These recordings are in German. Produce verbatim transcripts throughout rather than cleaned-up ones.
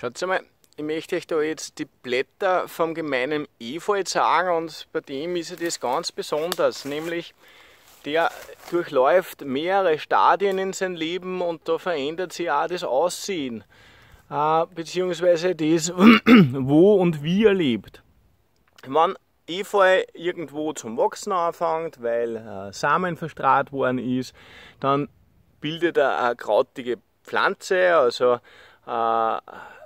Schaut mal, ich möchte euch da jetzt die Blätter vom gemeinen Efeu zeigen und bei dem ist ja das ganz besonders, nämlich der durchläuft mehrere Stadien in sein Leben und da verändert sich auch das Aussehen, äh, beziehungsweise das, wo und wie er lebt. Wenn Efeu irgendwo zum Wachsen anfängt, weil äh, Samen verstrahlt worden ist, dann bildet er eine krautige Pflanze, also äh,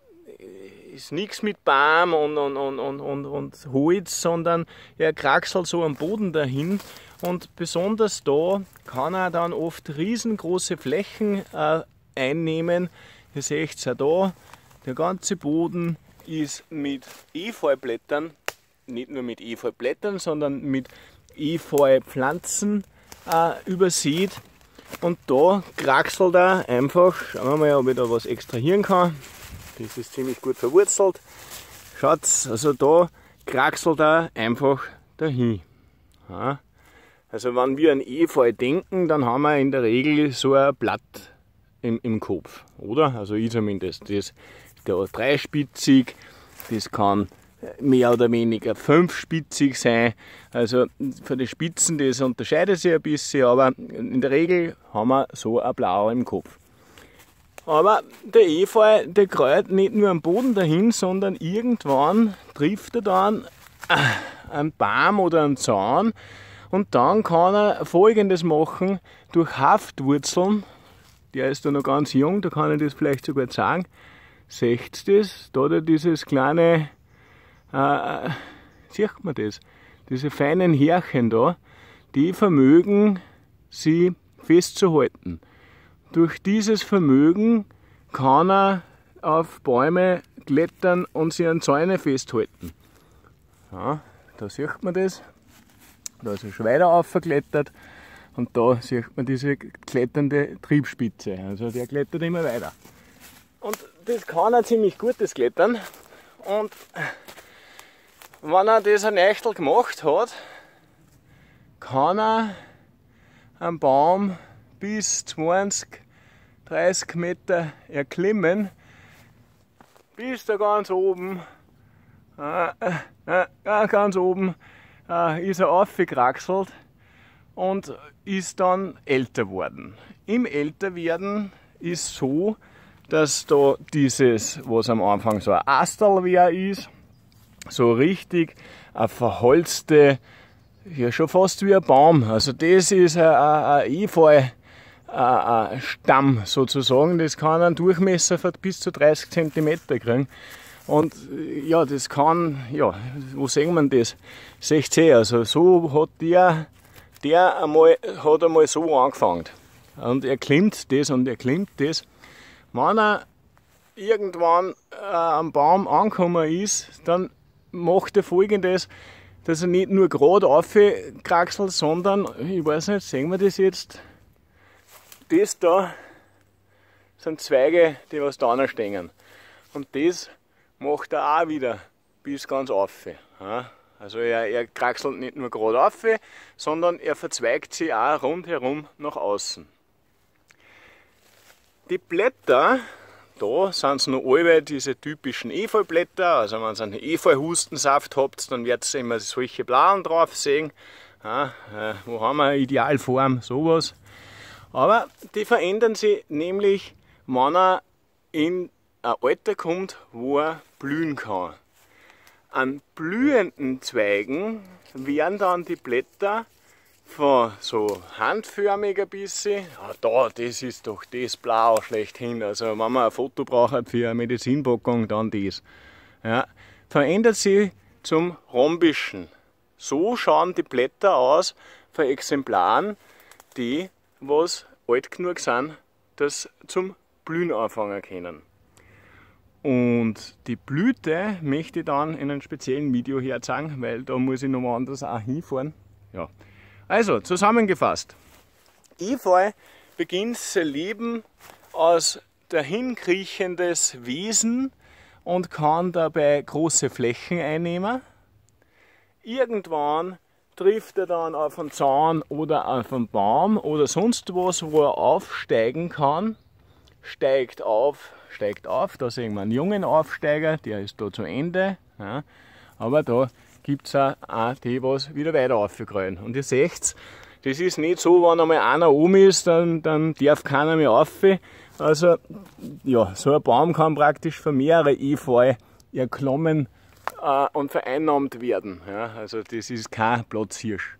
ist nichts mit Baum und, und, und, und, und, und Holz, sondern er kraxelt so am Boden dahin und besonders da kann er dann oft riesengroße Flächen äh, einnehmen. Ihr seht es ja da, der ganze Boden ist mit Efeublättern, nicht nur mit Efeublättern, sondern mit Efeupflanzen äh, übersät. Und da kraxelt er einfach, schauen wir mal, ob ich da was extrahieren kann. Das ist ziemlich gut verwurzelt. Schaut, also da kraxelt er einfach dahin. Ja. Also wenn wir an Efeu denken, dann haben wir in der Regel so ein Blatt im, im Kopf, oder? Also ich zumindest. Das ist da dreispitzig, das kann mehr oder weniger fünfspitzig sein. Also von den Spitzen, das unterscheidet sich ein bisschen, aber in der Regel haben wir so ein Blau im Kopf. Aber der Efeu, der kräut nicht nur am Boden dahin, sondern irgendwann trifft er dann einen Baum oder einen Zaun und dann kann er Folgendes machen, durch Haftwurzeln, der ist da noch ganz jung, da kann ich das vielleicht sogar zeigen, seht ihr das, da hat dieses kleine, äh, sieht man das, diese feinen Härchen da, die vermögen sie festzuhalten. Durch dieses Vermögen kann er auf Bäume klettern und sie an Zäune festhalten. Ja, da sieht man das. Da ist er schon weiter aufgeklettert und da sieht man diese kletternde Triebspitze. Also der klettert immer weiter. Und das kann er ziemlich gut, das Klettern. Und wenn er das ein Eichtel gemacht hat, kann er am Baum bis zwanzig, dreißig Meter erklimmen, bis da ganz oben, äh, äh, äh, ganz oben äh, ist er aufgekraxelt und ist dann älter worden. Im Älterwerden ist so, dass da dieses, was am Anfang so ein Astalwehr ist, so richtig eine verholzte, ja schon fast wie ein Baum. Also das ist ein, ein Efeu, ein Stamm sozusagen, das kann einen Durchmesser von bis zu dreißig Zentimeter kriegen. Und ja, das kann, ja, wo sehen wir das? Seht ihr, also so hat der, der einmal, hat einmal so angefangen. Und er klimmt das und er klimmt das. Wenn er irgendwann äh, am Baum angekommen ist, dann macht er Folgendes, dass er nicht nur gerade aufkraxelt, sondern, ich weiß nicht, sehen wir das jetzt? Das da sind Zweige, die was da stehen. Und das macht er auch wieder bis ganz auf. Ja, also er, er kraxelt nicht nur gerade auf, sondern er verzweigt sich auch rundherum nach außen. Die Blätter, da sind es noch alle diese typischen Efeublätter. Also wenn ihr einen Efeu-Hustensaft habt, dann werdet ihr immer solche blauen drauf sehen. Ja, äh, wo haben wir eine Idealform? Sowas. Aber die verändern sich nämlich, wenn er in ein Alter kommt, wo er blühen kann. An blühenden Zweigen werden dann die Blätter von so handförmig ein bisschen, ja, da, das ist doch das Blau schlechthin, also wenn man ein Foto braucht für eine Medizinpackung, dann das. Ja, verändert sich zum rhombischen. So schauen die Blätter aus von Exemplaren, die was alt genug sind, das zum Blühen anfangen können. Und die Blüte möchte ich dann in einem speziellen Video herzeigen, weil da muss ich noch woanders auch hinfahren. Ja. Also, zusammengefasst. Efeu beginnt sein Leben als dahinkriechendes Wesen und kann dabei große Flächen einnehmen. Irgendwann trifft er dann auf einen Zaun oder auf einen Baum oder sonst was, wo er aufsteigen kann. steigt auf, steigt auf, da sehen wir einen jungen Aufsteiger, der ist da zu Ende, ja, aber da gibt es auch, auch die, was wieder weiter aufkrallen. Und ihr seht, das ist nicht so, wenn einmal einer oben ist, dann, dann darf keiner mehr rauf. Also ja, so ein Baum kann praktisch von mehreren Efeu erklommen äh, und vereinnahmt werden. Ja, also das ist kein Platzhirsch.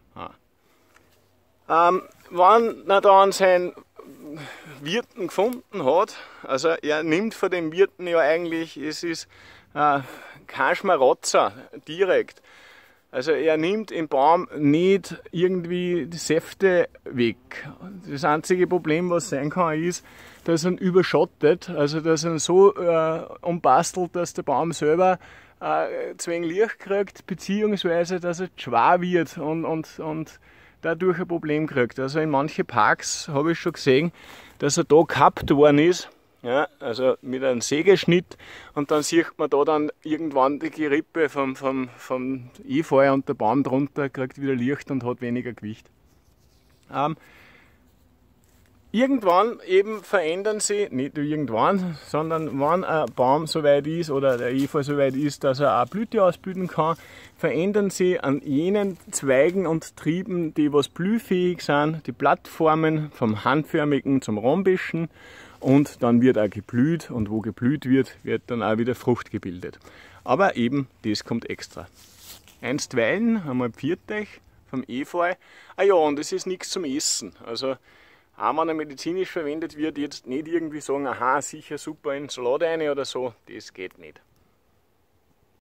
Ja. Ähm, wenn er dann seinen Wirten gefunden hat, also er nimmt von dem Wirten ja eigentlich, es ist äh, kein Schmarotzer direkt. Also er nimmt im Baum nicht irgendwie die Säfte weg. Das einzige Problem, was sein kann, ist, dass er ihn überschottet, also dass er ihn so äh, umbastelt, dass der Baum selber äh, zu wenig Licht kriegt, beziehungsweise dass er schwer wird und, und, und dadurch ein Problem kriegt. Also in manchen Parks habe ich schon gesehen, dass er da gekappt worden ist. Ja, also mit einem Sägeschnitt, und dann sieht man da dann irgendwann die Gerippe vom, vom, vom Efeu und der Baum drunter kriegt wieder Licht und hat weniger Gewicht. Ähm, irgendwann eben verändern sie, nicht irgendwann, sondern wenn ein Baum so weit ist oder der Efeu so weit ist, dass er auch Blüte ausbilden kann, verändern sie an jenen Zweigen und Trieben, die was blühfähig sind, die Blattformen vom handförmigen zum rhombischen. Und dann wird auch geblüht, und wo geblüht wird, wird dann auch wieder Frucht gebildet. Aber eben, das kommt extra. Einstweilen einmal pfiat euch vom Efeu. Ah ja, und es ist nichts zum Essen. Also auch wenn er medizinisch verwendet wird, jetzt nicht irgendwie sagen, aha, sicher super in Salat rein oder so, das geht nicht.